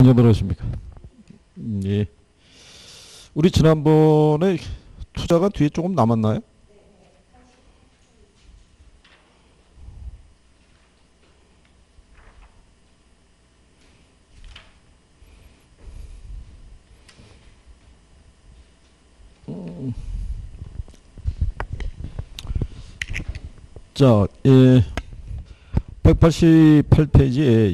안녕들 하십니까? 예. 우리 지난번에 투자가 뒤에 조금 남았나요? 자, 188페이지에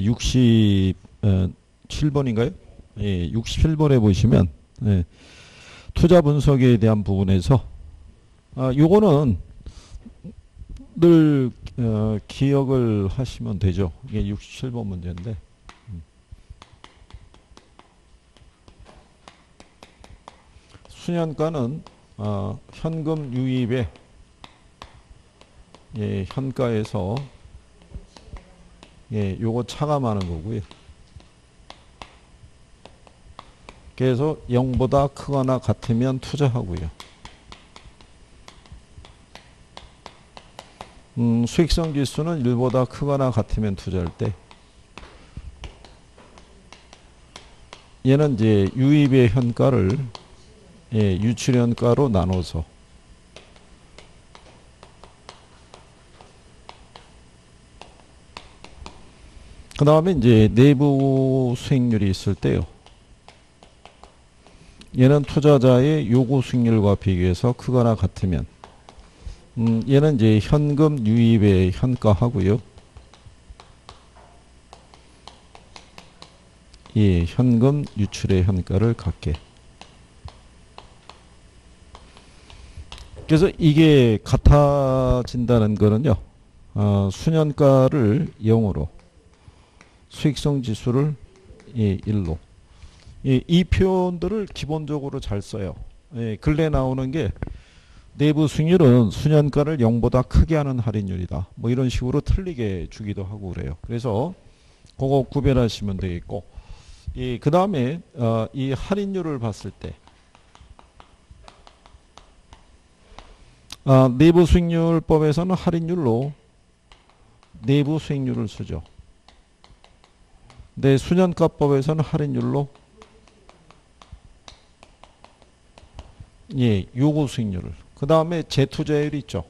67번인가요? 예, 67번에 보시면 투자 분석에 대한 부분에서 요거는 늘 기억을 하시면 되죠. 이게 67번 문제인데 수년가는 현금 유입에 현가에서 요거 차감하는 거고요. 그래서 0보다 크거나 같으면 투자하고요. 수익성 지수는 1보다 크거나 같으면 투자할 때 얘는 이제 유입의 현가를 유출 현가로 나눠서 그 다음에 이제 내부 수익률이 있을 때요. 얘는 투자자의 요구 수익률과 비교해서 크거나 같으면 얘는 이제 현금 유입의 현가하고요. 현금 유출의 현가를 갖게. 그래서 이게 같아진다는 거는요. 수년가를 0으로 수익성 지수를 1로 이 표현들을 기본적으로 잘 써요. 근래 나오는 게 내부 수익률은 수년가를 0보다 크게 하는 할인율이다. 뭐 이런 식으로 틀리게 주기도 하고 그래요. 그래서 그거 구별하시면 되겠고 그 다음에 이 할인율을 봤을 때 내부 수익률법에서는 할인율로 내부 수익률을 쓰죠. 내 수년가법에서는 할인율로 요구 수익률을 그 다음에 재투자율이 있죠.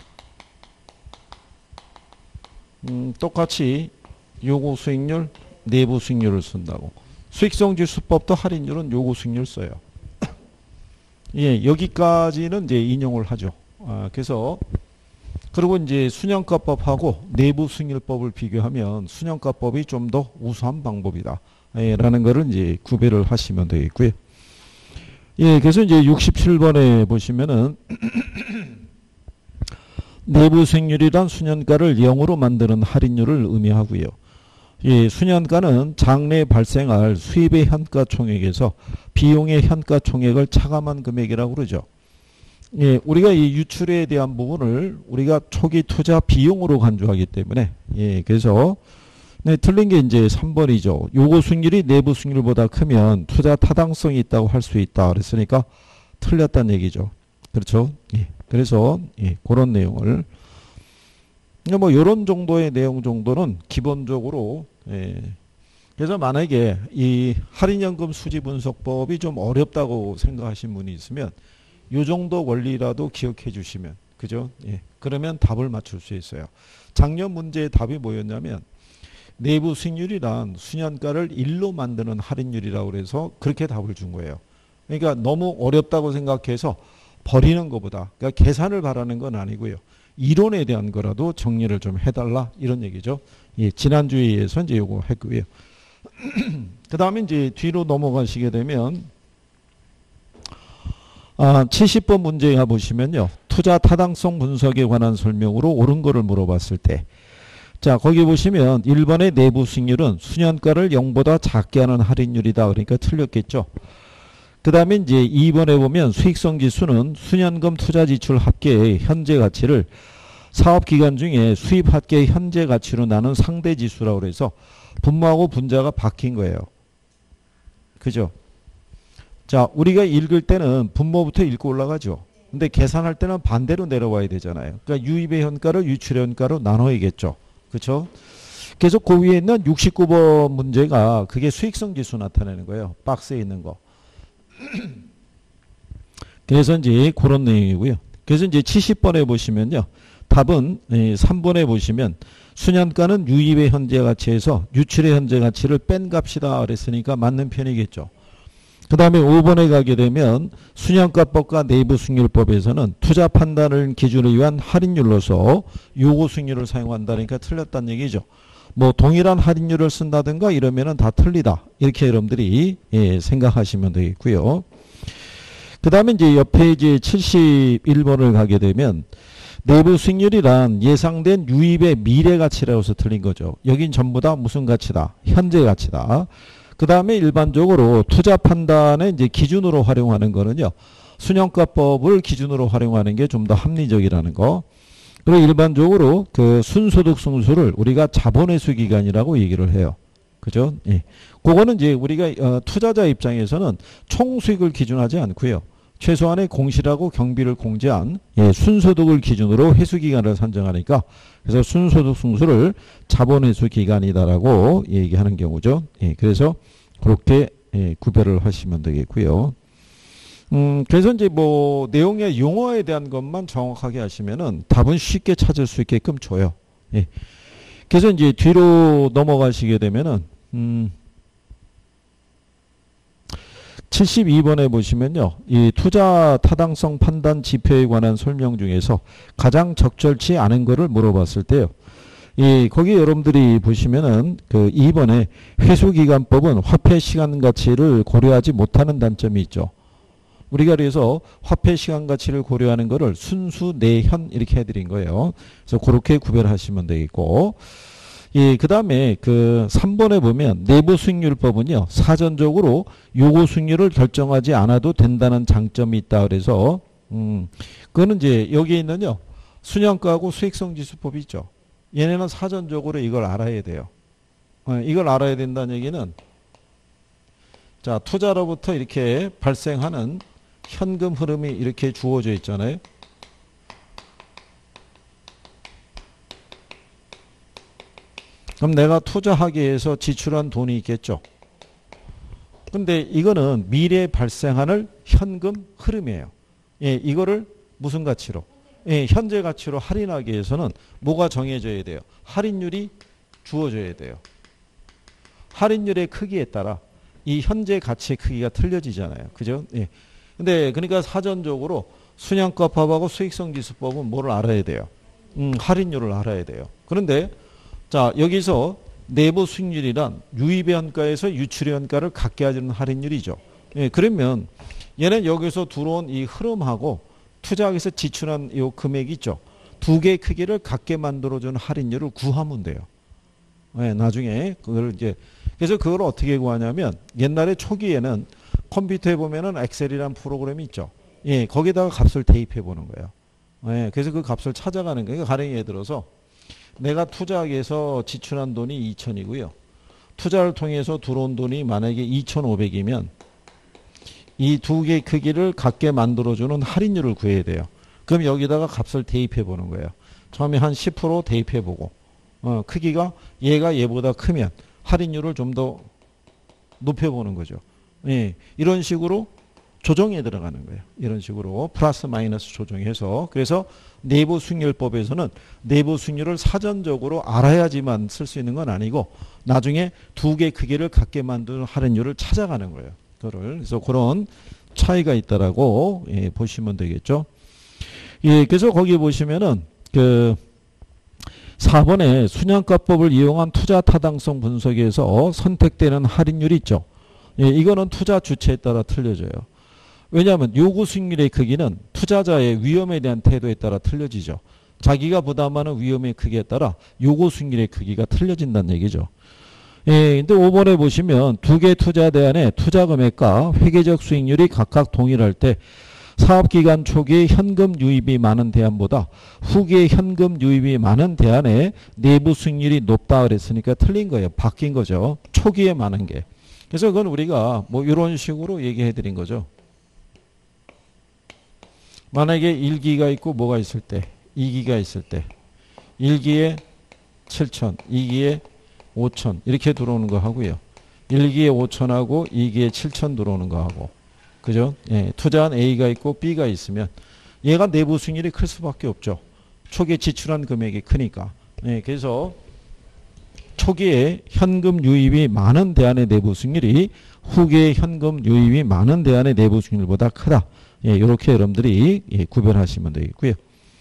똑같이 요구 수익률 내부 수익률을 쓴다고. 수익성 지수법도 할인율은 요구 수익률 써요. 여기까지는 이제 인용을 하죠. 그래서 그리고 이제 수년가법하고 내부 수익률법을 비교하면 수년가법이 좀 더 우수한 방법이다. 라는 거를 이제 구별을 하시면 되겠고요. 그래서 이제 67번에 보시면은 내부 수익률이란 수년가를 0으로 만드는 할인율을 의미하고요. 수년가는 장래 발생할 수입의 현가 총액에서 비용의 현가 총액을 차감한 금액이라고 그러죠. 우리가 이 유출에 대한 부분을 우리가 초기 투자 비용으로 간주하기 때문에 그래서 틀린 게 이제 3번이죠. 요구 수익률이 내부 수익률보다 크면 투자 타당성이 있다고 할 수 있다. 그랬으니까 틀렸다는 얘기죠. 그렇죠? 그래서 그런 내용을 뭐 이런 정도의 내용 정도는 기본적으로 그래서 만약에 이 할인연금 수지 분석법이 좀 어렵다고 생각하신 분이 있으면 요 정도 원리라도 기억해 주시면 그죠? 그러면 답을 맞출 수 있어요. 작년 문제의 답이 뭐였냐면 내부 수익률이란 수년가를 1로 만드는 할인율이라고 그래서 그렇게 답을 준 거예요. 그러니까 너무 어렵다고 생각해서 버리는 것보다 그러니까 계산을 바라는 건 아니고요. 이론에 대한 거라도 정리를 좀 해달라 이런 얘기죠. 지난주에서 이제 요거 했고요. 그 다음에 이제 뒤로 넘어가시게 되면 70번 문제 가보시면요. 투자 타당성 분석에 관한 설명으로 옳은 거를 물어봤을 때 자 거기 보시면 1번의 내부 수익률은 수년가를 0보다 작게 하는 할인율이다. 그러니까 틀렸겠죠. 그 다음에 이제 2번에 보면 수익성 지수는 수년금 투자 지출 합계의 현재 가치를 사업기간 중에 수입 합계의 현재 가치로 나눈 상대 지수라고 해서 분모하고 분자가 바뀐 거예요. 그죠? 자, 우리가 읽을 때는 분모부터 읽고 올라가죠. 근데 계산할 때는 반대로 내려와야 되잖아요. 그러니까 유입의 현가를 유출의 현가로 나눠야겠죠. 그렇죠? 그래서 그 위에 있는 69번 문제가 그게 수익성 지수 나타내는 거예요. 박스에 있는 거. 그래서 이제 그런 내용이고요. 그래서 이제 70번에 보시면요. 답은 3번에 보시면 순현가는 유입의 현재 가치에서 유출의 현재 가치를 뺀 값이다 그랬으니까 맞는 편이겠죠. 그 다음에 5번에 가게 되면 순현가법과 내부 승률법에서는 투자 판단을 기준으로 위한 할인율로서 요구 승률을 사용한다니까 틀렸다는 얘기죠. 뭐 동일한 할인율을 쓴다든가 이러면은 다 틀리다. 이렇게 여러분들이 생각하시면 되겠고요. 그 다음에 이제 옆에 이제 71번을 가게 되면 내부 수익률이란 예상된 유입의 미래 가치라고 해서 틀린 거죠. 여긴 전부 다 무슨 가치다? 현재 가치다. 그 다음에 일반적으로 투자 판단의 이제 기준으로 활용하는 거는요. 순현가법을 기준으로 활용하는 게 좀 더 합리적이라는 거. 그리고 일반적으로 그 순소득 승수를 우리가 자본회수 기간이라고 얘기를 해요. 그죠? 예. 그거는 이제 우리가 투자자 입장에서는 총수익을 기준하지 않고요. 최소한의 공시라고 경비를 공제한 순소득을 기준으로 회수기간을 산정하니까 그래서 순소득 승수를 자본회수기간이다라고 얘기하는 경우죠. 그래서 그렇게 구별을 하시면 되겠고요. 그래서 이제 뭐 내용의 용어에 대한 것만 정확하게 하시면은 답은 쉽게 찾을 수 있게끔 줘요. 그래서 이제 뒤로 넘어가시게 되면은 72번에 보시면요. 이 투자 타당성 판단 지표에 관한 설명 중에서 가장 적절치 않은 거를 물어봤을 때요. 거기 여러분들이 보시면은 그 2번에 회수기간법은 화폐 시간 가치를 고려하지 못하는 단점이 있죠. 우리가 그래서 화폐 시간 가치를 고려하는 거를 순수 내현 이렇게 해드린 거예요. 그래서 그렇게 구별하시면 되겠고. 그 다음에 그 3번에 보면 내부 수익률법은요. 사전적으로 요구 수익률을 결정하지 않아도 된다는 장점이 있다. 그래서 그거는 이제 여기 있는요. 순현가하고 수익성 지수법이 있죠. 얘네는 사전적으로 이걸 알아야 돼요. 이걸 알아야 된다는 얘기는 자, 투자로부터 이렇게 발생하는 현금 흐름이 이렇게 주어져 있잖아요. 그럼 내가 투자하기 위해서 지출한 돈이 있겠죠. 근데 이거는 미래에 발생하는 현금 흐름이에요. 이거를 무슨 가치로? 현재 가치로 할인하기 위해서는 뭐가 정해져야 돼요? 할인율이 주어져야 돼요. 할인율의 크기에 따라 이 현재 가치의 크기가 틀려지잖아요. 그죠? 근데 그러니까 사전적으로 순현가법하고 수익성 지수법은 뭐를 알아야 돼요? 할인율을 알아야 돼요. 그런데 자, 여기서 내부 수익률이란 유입의 현가에서 유출의 현가를 갖게 해주는 할인율이죠. 그러면 얘는 여기서 들어온 이 흐름하고 투자하기 위해서 지출한 이 금액이 있죠. 두 개의 크기를 갖게 만들어주는 할인율을 구하면 돼요. 나중에 그걸 이제 그래서 그걸 어떻게 구하냐면 옛날에 초기에는 컴퓨터에 보면은 엑셀이라는 프로그램이 있죠. 거기다가 값을 대입해 보는 거예요. 그래서 그 값을 찾아가는 거예요. 가령 예를 들어서 내가 투자하기 위해서 지출한 돈이 2,000이고요. 투자를 통해서 들어온 돈이 만약에 2,500이면 이 두 개의 크기를 갖게 만들어주는 할인율을 구해야 돼요. 그럼 여기다가 값을 대입해 보는 거예요. 처음에 한 10% 대입해 보고 크기가 얘가 얘보다 크면 할인율을 좀 더 높여보는 거죠. 이런 식으로 조정에 들어가는 거예요. 이런 식으로 플러스 마이너스 조정해서 그래서 내부 수익률법에서는 내부 수익률을 사전적으로 알아야지만 쓸 수 있는 건 아니고 나중에 두 개 크기를 갖게 만드는 할인율을 찾아가는 거예요. 그래서 그런 차이가 있다라고 보시면 되겠죠. 그래서 거기 보시면은 그 4번에 순현가법을 이용한 투자 타당성 분석에서 선택되는 할인율이 있죠. 이거는 투자 주체에 따라 틀려져요. 왜냐하면 요구 수익률의 크기는 투자자의 위험에 대한 태도에 따라 틀려지죠. 자기가 부담하는 위험의 크기에 따라 요구 수익률의 크기가 틀려진다는 얘기죠. 근데 5번에 보시면 두 개 투자 대안의 투자 금액과 회계적 수익률이 각각 동일할 때 사업기간 초기에 현금 유입이 많은 대안보다 후기에 현금 유입이 많은 대안의 내부 수익률이 높다 그랬으니까 틀린 거예요. 바뀐 거죠. 초기에 많은 게. 그래서 그건 우리가 뭐 이런 식으로 얘기해 드린 거죠. 만약에 1기가 있고 뭐가 있을 때 2기가 있을 때 1기에 7천 2기에 5천 이렇게 들어오는 거 하고요. 1기에 5천하고 2기에 7천 들어오는 거 하고. 그죠? 예, 투자한 A가 있고 B가 있으면 얘가 내부 수익률이 클 수밖에 없죠. 초기에 지출한 금액이 크니까. 예, 그래서 초기에 현금 유입이 많은 대안의 내부 수익률이 후기에 현금 유입이 많은 대안의 내부 수익률보다 크다. 예, 이렇게 여러분들이 예, 구별하시면 되겠고요.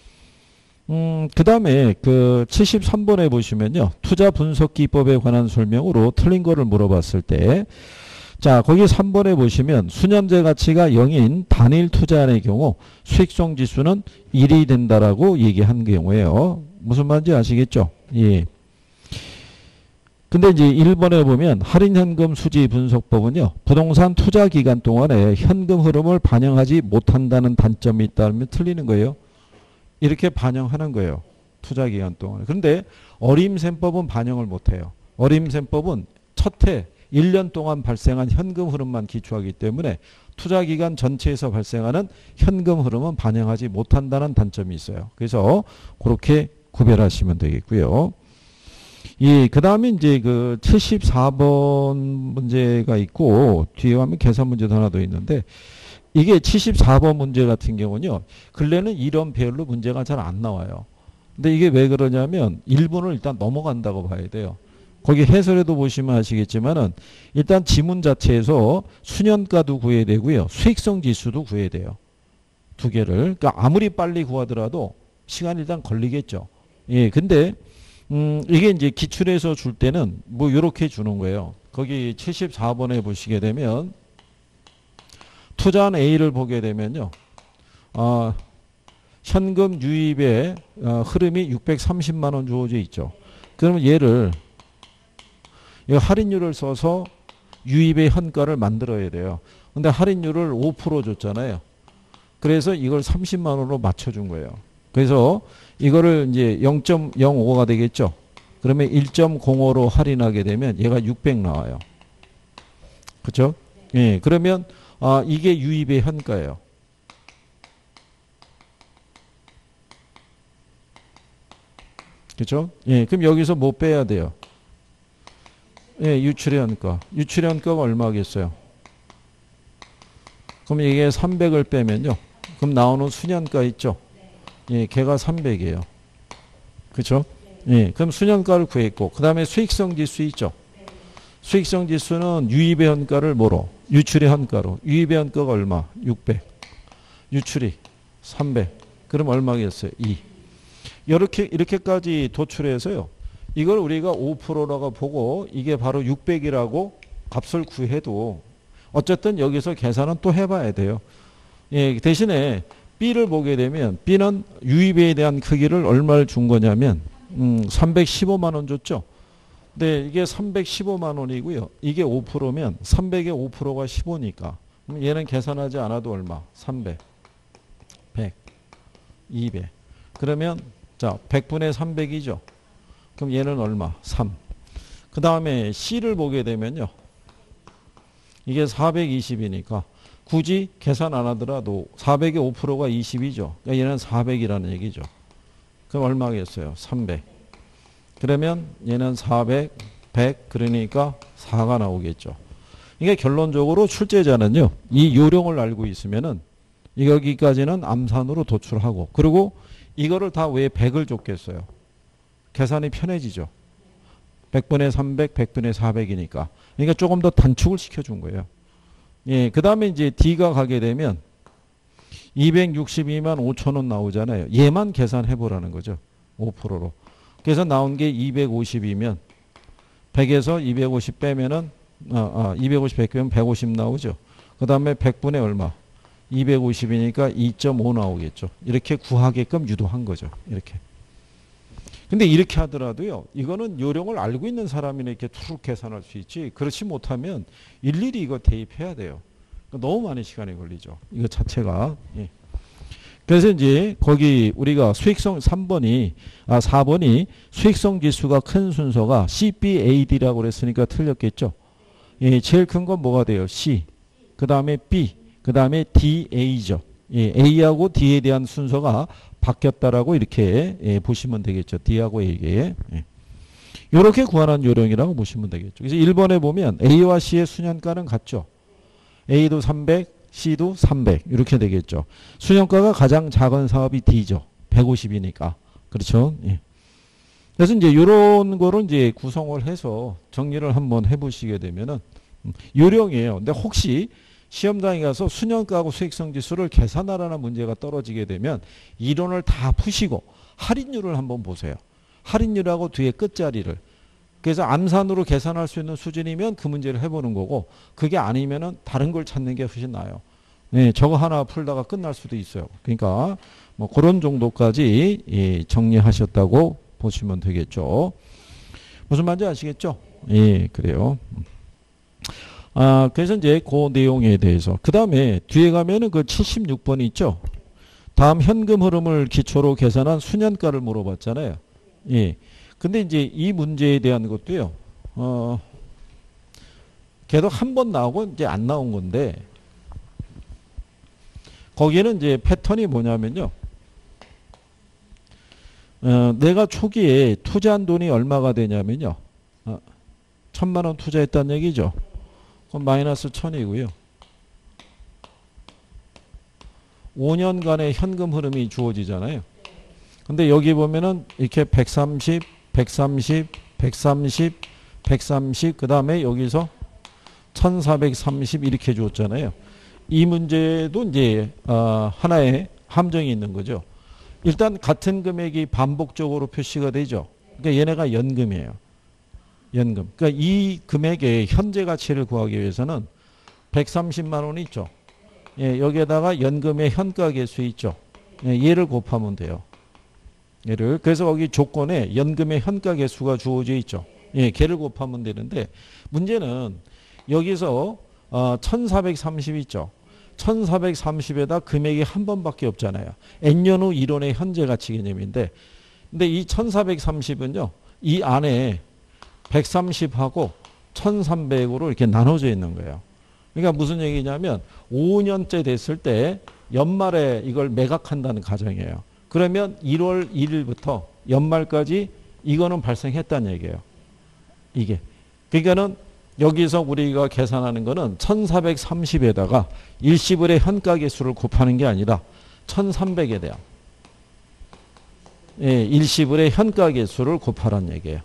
그 다음에 그 73번에 보시면요. 투자 분석 기법에 관한 설명으로 틀린 거를 물어봤을 때, 자, 거기 3번에 보시면 수년제 가치가 0인 단일 투자안의 경우 수익성 지수는 1이 된다라고 얘기한 경우에요. 무슨 말인지 아시겠죠? 예. 근데 이제 1번에 보면 할인현금 수지 분석법은요. 부동산 투자 기간 동안에 현금 흐름을 반영하지 못한다는 단점이 있다면 틀리는 거예요. 이렇게 반영하는 거예요. 투자 기간 동안에. 그런데 어림셈법은 반영을 못해요. 어림셈법은 첫해 1년 동안 발생한 현금 흐름만 기초하기 때문에 투자 기간 전체에서 발생하는 현금 흐름은 반영하지 못한다는 단점이 있어요. 그래서 그렇게 구별하시면 되겠고요. 예, 그 다음에 이제 그 74번 문제가 있고, 뒤에 가면 계산 문제도 하나 더 있는데, 이게 74번 문제 같은 경우는요, 근래는 이런 배열로 문제가 잘 안 나와요. 근데 이게 왜 그러냐면, 1번을 일단 넘어간다고 봐야 돼요. 거기 해설에도 보시면 아시겠지만은, 일단 지문 자체에서 수년가도 구해야 되고요, 수익성 지수도 구해야 돼요. 두 개를. 그러니까 아무리 빨리 구하더라도 시간이 일단 걸리겠죠. 예, 근데, 이게 이제 기출에서 줄 때는 뭐 이렇게 주는 거예요. 거기 74번에 보시게 되면 투자한 A를 보게 되면요. 현금 유입의 흐름이 630만 원 주어져 있죠. 그러면 얘를 할인율을 써서 유입의 현가를 만들어야 돼요. 근데 할인율을 5% 줬잖아요. 그래서 이걸 30만 원으로 맞춰준 거예요. 그래서 이거를 이제 0.05가 되겠죠. 그러면 1.05로 할인하게 되면 얘가 600 나와요. 그렇죠? 예. 그러면 이게 유입의 현가예요. 그렇죠? 예. 그럼 여기서 뭐 빼야 돼요? 예, 유출의 현가. 유출의 현가가 얼마겠어요? 그럼 이게 300을 빼면요. 그럼 나오는 수년가 있죠? 예, 걔가 300이에요. 그렇죠? 예, 그럼 수년가를 구했고, 그 다음에 수익성 지수 있죠? 수익성 지수는 유입의 현가를 뭐로? 유출의 현가로. 유입의 현가가 얼마? 600. 유출이 300. 그럼 얼마겠어요? 2. 이렇게까지 도출해서요. 이걸 우리가 5%라고 보고 이게 바로 600이라고 값을 구해도 어쨌든 여기서 계산은 또 해봐야 돼요. 예, 대신에 B를 보게 되면 B는 유입에 대한 크기를 얼마를 준 거냐면 315만 원 줬죠. 근데 이게 315만 원이고요. 이게 5%면 300의 5%가 15니까 그럼 얘는 계산하지 않아도 얼마? 300, 100, 200. 그러면 자 100분의 300이죠. 그럼 얘는 얼마? 3. 그 다음에 C를 보게 되면요. 이게 420이니까 굳이 계산 안 하더라도 400의 5%가 20이죠. 그러니까 얘는 400이라는 얘기죠. 그럼 얼마겠어요? 300. 그러면 얘는 400, 100 그러니까 4가 나오겠죠. 이게 결론적으로 출제자는요. 이 요령을 알고 있으면은 여기까지는 암산으로 도출하고 그리고 이거를 다 왜 100을 줬겠어요? 계산이 편해지죠. 100분의 300, 100분의 400이니까. 그러니까 조금 더 단축을 시켜준 거예요. 예, 그 다음에 이제 D가 가게 되면 262만 5천 원 나오잖아요. 얘만 계산해 보라는 거죠. 5%로. 그래서 나온 게 250이면 100에서 250 빼면은 250 빼면 150 나오죠. 그 다음에 100분의 얼마? 250이니까 2.5 나오겠죠. 이렇게 구하게끔 유도한 거죠. 이렇게. 근데 이렇게 하더라도요. 이거는 요령을 알고 있는 사람이나 이렇게 툭 계산할 수 있지. 그렇지 못하면 일일이 이거 대입해야 돼요. 너무 많은 시간이 걸리죠. 이거 자체가. 예. 그래서 이제 거기 우리가 수익성 4번이 수익성 지수가 큰 순서가 CBAD라고 그랬으니까 틀렸겠죠. 예, 제일 큰 건 뭐가 돼요? C. 그 다음에 B. 그 다음에 DA죠. 예, A하고 D에 대한 순서가 바뀌었다라고 이렇게 보시면 되겠죠. D하고 A에. 예. 이렇게 구하는 요령이라고 보시면 되겠죠. 그래서 1번에 보면 A와 C의 수년가는 같죠. A도 300, C도 300 이렇게 되겠죠. 수년가가 가장 작은 사업이 D죠. 150이니까. 그렇죠. 예. 그래서 이제 이런 거를 이제 구성을 해서 정리를 한번 해보시게 되면은 요령이에요. 근데 혹시 시험장에 가서 수년가하고 수익성 지수를 계산하라는 문제가 떨어지게 되면 이론을 다 푸시고 할인율을 한번 보세요. 할인율하고 뒤에 끝자리를. 그래서 암산으로 계산할 수 있는 수준이면 그 문제를 해보는 거고 그게 아니면은 다른 걸 찾는 게 훨씬 나아요. 네, 저거 하나 풀다가 끝날 수도 있어요. 그러니까 뭐 그런 정도까지 예, 정리하셨다고 보시면 되겠죠. 무슨 말인지 아시겠죠? 예, 그래요. 그래서 이제 그 내용에 대해서 그 다음에 뒤에 가면은 그 76번이 있죠. 다음 현금 흐름을 기초로 계산한 수년가를 물어봤잖아요. 예. 근데 이제 이 문제에 대한 것도요. 걔도 한 번 나오고 이제 안 나온 건데 거기에는 이제 패턴이 뭐냐면요. 내가 초기에 투자한 돈이 얼마가 되냐면요. 1,000만 원 투자했다는 얘기죠. 그럼 마이너스 1,000이고요. 5년간의 현금 흐름이 주어지잖아요. 근데 여기 보면은 이렇게 130, 130, 130, 130, 그 다음에 여기서 1430 이렇게 주었잖아요. 이 문제도 이제 하나의 함정이 있는 거죠. 일단 같은 금액이 반복적으로 표시가 되죠. 그러니까 얘네가 연금이에요. 연금. 그러니까 이 금액의 현재 가치를 구하기 위해서는 130만 원이 있죠. 예, 여기에다가 연금의 현가 계수 있죠. 예, 얘를 곱하면 돼요. 얘를. 그래서 거기 조건에 연금의 현가 계수가 주어져 있죠. 예, 걔를 곱하면 되는데 문제는 여기서 1430 있죠. 1430에다 금액이 한 번밖에 없잖아요. N년 후 이론의 현재 가치 개념인데 근데 이 1430은요. 이 안에 130하고 1300으로 이렇게 나눠져 있는 거예요. 그러니까 무슨 얘기냐면 5년째 됐을 때 연말에 이걸 매각한다는 가정이에요. 그러면 1월 1일부터 연말까지 이거는 발생했다는 얘기예요. 이게. 그러니까는 여기서 우리가 계산하는 거는 1430에다가 일시불의 현가 개수를 곱하는 게 아니라 1300에 대한 예, 일시불의 현가 개수를 곱하라는 얘기예요.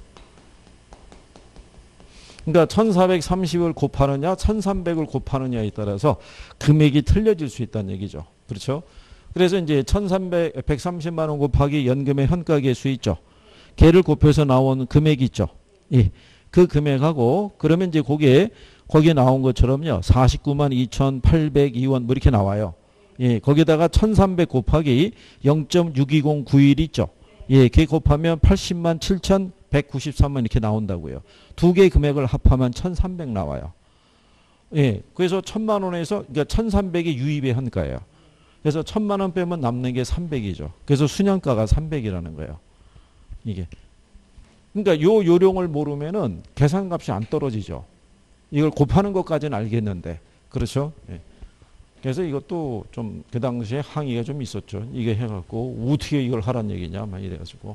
그러니까 1430을 곱하느냐 1300을 곱하느냐에 따라서 금액이 틀려질 수 있다는 얘기죠. 그렇죠? 그래서 이제 130만 원 곱하기 연금의 현가 개수 있죠. 걔를 곱해서 나온 금액이 있죠. 예. 그 금액하고 그러면 이제 거기에 나온 것처럼요. 49만 2,802원 뭐 이렇게 나와요. 예, 거기다가 1,300 곱하기 0.62091 있죠. 예, 걔 곱하면 80만 7,193원 이렇게 나온다고요. 두 개의 금액을 합하면 1,300 나와요. 예, 그래서 1,000만 원에서 그러니까 1,300이 유입의 현가예요. 그래서 1,000만 원 빼면 남는 게 300이죠. 그래서 수년가가 300이라는 거예요. 이게. 그러니까 요 요령을 모르면은 계산값이 안 떨어지죠. 이걸 곱하는 것까지는 알겠는데. 그렇죠? 예. 그래서 이것도 좀 그 당시에 항의가 좀 있었죠. 이게 해갖고 어떻게 이걸 하란 얘기냐 막 이래가지고.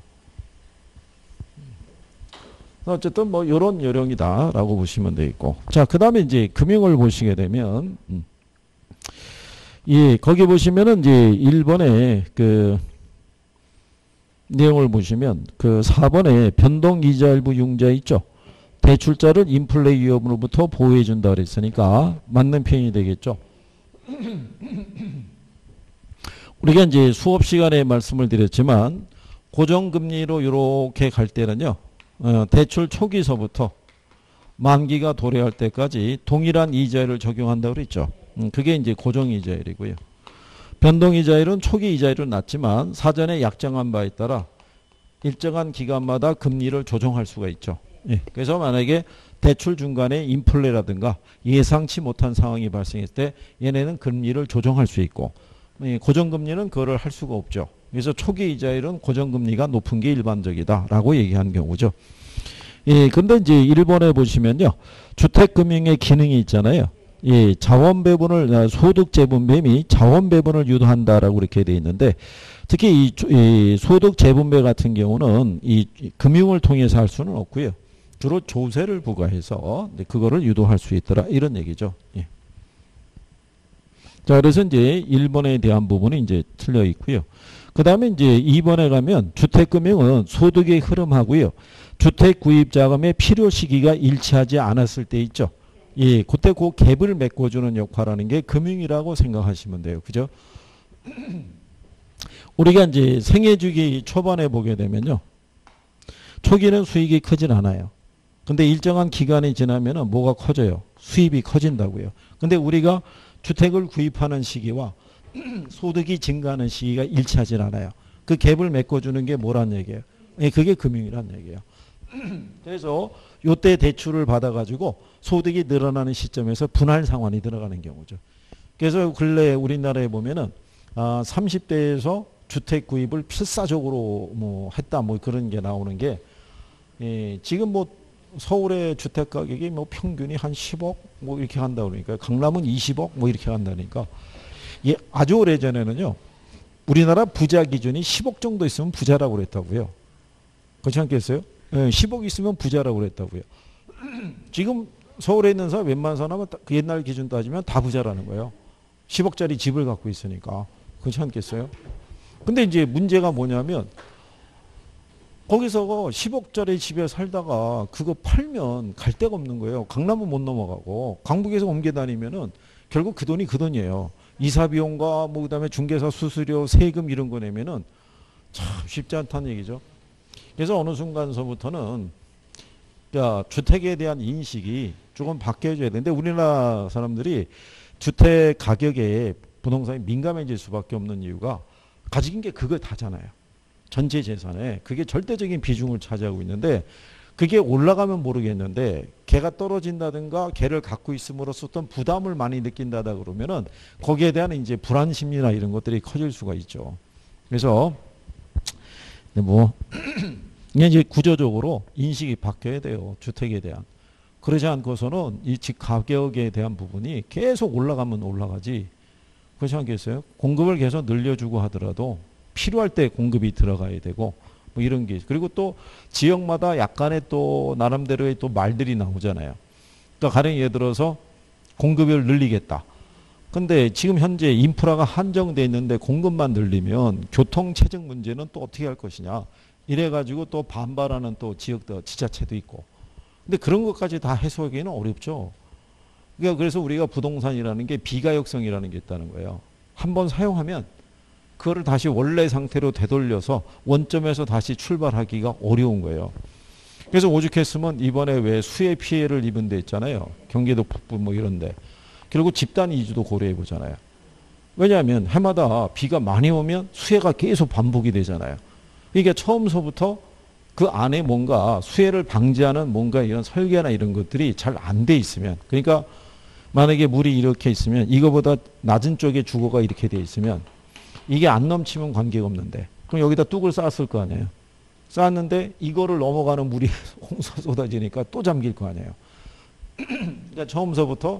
어쨌든 뭐 요런 요령이다라고 보시면 되겠고. 자, 그 다음에 이제 금융을 보시게 되면 예, 거기 보시면은 이제 1번에 그 내용을 보시면 그 4번에 변동이자 일부 융자 있죠. 대출자를 인플레 위험으로부터 보호해 준다 그랬으니까 맞는 표현이 되겠죠. 우리가 이제 수업 시간에 말씀을 드렸지만 고정금리로 이렇게 갈 때는요. 대출 초기서부터 만기가 도래할 때까지 동일한 이자율을 적용한다고 그랬죠. 그게 이제 고정이자율이고요. 변동이자율은 초기 이자율은 낮지만 사전에 약정한 바에 따라 일정한 기간마다 금리를 조정할 수가 있죠. 예. 그래서 만약에 대출 중간에 인플레라든가 예상치 못한 상황이 발생했을 때 얘네는 금리를 조정할 수 있고 고정금리는 그거를 할 수가 없죠. 그래서 초기 이자율은 고정금리가 높은 게 일반적이다라고 얘기하는 경우죠. 예, 근데 이제 1번에 보시면요. 주택금융의 기능이 있잖아요. 이 자원 배분을 소득 재분배 및 자원 배분을 유도한다라고 그렇게 돼 있는데 특히 이 소득 재분배 같은 경우는 이 금융을 통해서 할 수는 없고요. 주로 조세를 부과해서 그거를 유도할 수 있더라 이런 얘기죠. 예. 자, 그래서 이제 1번에 대한 부분이 이제 틀려 있고요. 그 다음에 이제 2번에 가면 주택금융은 소득의 흐름하고요. 주택 구입 자금의 필요 시기가 일치하지 않았을 때 있죠. 예, 그때 그 갭을 메꿔주는 역할하는 게 금융이라고 생각하시면 돼요. 그죠? 우리가 이제 생애주기 초반에 보게 되면요. 초기는 수익이 크진 않아요. 근데 일정한 기간이 지나면은 뭐가 커져요? 수입이 커진다고요. 근데 우리가 주택을 구입하는 시기와 소득이 증가하는 시기가 일치하진 않아요. 그 갭을 메꿔주는 게 뭐란 얘기예요? 예, 그게 금융이란 얘기예요. 그래서 요때 대출을 받아가지고 소득이 늘어나는 시점에서 분할 상환이 들어가는 경우죠. 그래서 근래 우리나라에 보면은 30대에서 주택 구입을 필사적으로 뭐 했다 뭐 그런 게 나오는 게 예, 지금 뭐 서울의 주택 가격이 뭐 평균이 한 10억 뭐 이렇게 한다 그러니까 강남은 20억 뭐 이렇게 한다니까 예, 아주 오래전에는요. 우리나라 부자 기준이 10억 정도 있으면 부자라고 그랬다고요. 그렇지 않겠어요? 예, 10억 있으면 부자라고 그랬다고요. 지금 서울에 있는 사람 웬만한 사람은 그 옛날 기준 따지면 다 부자라는 거예요. 10억짜리 집을 갖고 있으니까. 그렇지 않겠어요? 근데 이제 문제가 뭐냐면 거기서 10억짜리 집에 살다가 그거 팔면 갈 데가 없는 거예요. 강남은 못 넘어가고 강북에서 옮겨 다니면은 결국 그 돈이 그 돈이에요. 이사 비용과 뭐 그다음에 중개사 수수료, 세금 이런 거 내면은 참 쉽지 않다는 얘기죠. 그래서 어느 순간서부터는 야, 주택에 대한 인식이 조금 바뀌어져야 되는데 우리나라 사람들이 주택 가격에 부동산이 민감해질 수밖에 없는 이유가 가진 게 그거 다잖아요. 전체 재산에 그게 절대적인 비중을 차지하고 있는데 그게 올라가면 모르겠는데 걔가 떨어진다든가 걔를 갖고 있음으로써 어떤 부담을 많이 느낀다다 그러면은 거기에 대한 이제 불안 심리나 이런 것들이 커질 수가 있죠. 그래서 뭐 이제 구조적으로 인식이 바뀌어야 돼요. 주택에 대한. 그러지 않고서는 이 집 가격에 대한 부분이 계속 올라가면 올라가지. 그렇지 않겠어요? 공급을 계속 늘려주고 하더라도 필요할 때 공급이 들어가야 되고 뭐 이런 게 그리고 또 지역마다 약간의 또 나름대로의 또 말들이 나오잖아요. 그러니까 가령 예를 들어서 공급을 늘리겠다. 근데 지금 현재 인프라가 한정돼 있는데 공급만 늘리면 교통 체증 문제는 또 어떻게 할 것이냐. 이래가지고 또 반발하는 또 지역도 지자체도 있고. 근데 그런 것까지 다 해소하기는 어렵죠. 그러니까 그래서 우리가 부동산이라는 게 비가역성이라는 게 있다는 거예요. 한번 사용하면 그거를 다시 원래 상태로 되돌려서 원점에서 다시 출발하기가 어려운 거예요. 그래서 오죽했으면 이번에 왜 수해 피해를 입은 데 있잖아요. 경기도 북부 뭐 이런데. 결국 집단 이주도 고려해 보잖아요. 왜냐하면 해마다 비가 많이 오면 수해가 계속 반복이 되잖아요. 이게 처음서부터 그 안에 뭔가 수해를 방지하는 뭔가 이런 설계나 이런 것들이 잘 안 돼 있으면 그러니까 만약에 물이 이렇게 있으면 이거보다 낮은 쪽에 주거가 이렇게 돼 있으면 이게 안 넘치면 관계가 없는데 그럼 여기다 뚝을 쌓았을 거 아니에요. 쌓았는데 이거를 넘어가는 물이 홍수 쏟아지니까 또 잠길 거 아니에요. 그러니까 처음서부터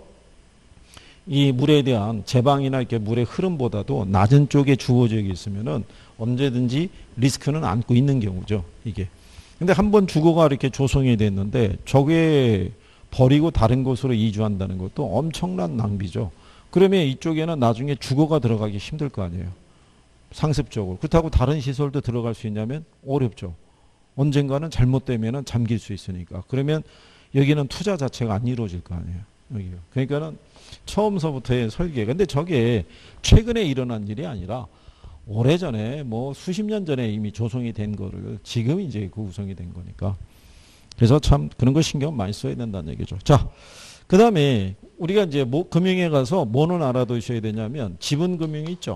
이 물에 대한 제방이나 이렇게 물의 흐름보다도 낮은 쪽에 주어져 있으면은 언제든지 리스크는 안고 있는 경우죠. 이게. 근데 한번 주거가 이렇게 조성이 됐는데 저게 버리고 다른 곳으로 이주한다는 것도 엄청난 낭비죠. 그러면 이쪽에는 나중에 주거가 들어가기 힘들 거 아니에요. 상습적으로. 그렇다고 다른 시설도 들어갈 수 있냐면 어렵죠. 언젠가는 잘못되면 잠길 수 있으니까. 그러면 여기는 투자 자체가 안 이루어질 거 아니에요. 여기요. 그러니까는 처음서부터의 설계. 근데 저게 최근에 일어난 일이 아니라 오래전에 뭐 수십 년 전에 이미 조성이 된 거를 지금 이제 구성이 된 거니까. 그래서 참 그런 거 신경 많이 써야 된다는 얘기죠. 자, 그 다음에 우리가 이제 뭐 금융에 가서 뭐는 알아두셔야 되냐면 지분금융이 있죠.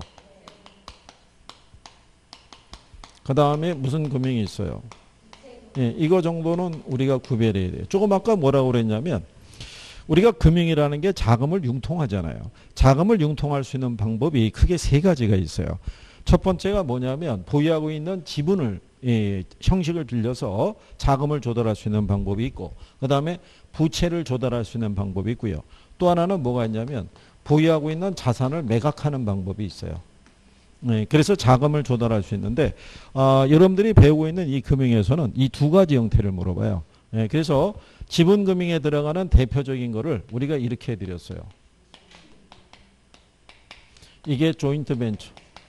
그 다음에 무슨 금융이 있어요. 예, 이거 정도는 우리가 구별해야 돼요. 조금 아까 뭐라고 그랬냐면 우리가 금융이라는 게 자금을 융통하잖아요. 자금을 융통할 수 있는 방법이 크게 세 가지가 있어요. 첫 번째가 뭐냐면 보유하고 있는 지분을 형식을 빌려서 자금을 조달할 수 있는 방법이 있고 그 다음에 부채를 조달할 수 있는 방법이 있고요. 또 하나는 뭐가 있냐면 보유하고 있는 자산을 매각하는 방법이 있어요. 네, 그래서 자금을 조달할 수 있는데 여러분들이 배우고 있는 이 금융에서는 이 두 가지 형태를 물어봐요. 네, 그래서 지분금융에 들어가는 대표적인 거를 우리가 이렇게 해드렸어요. 이게 조인트 벤처,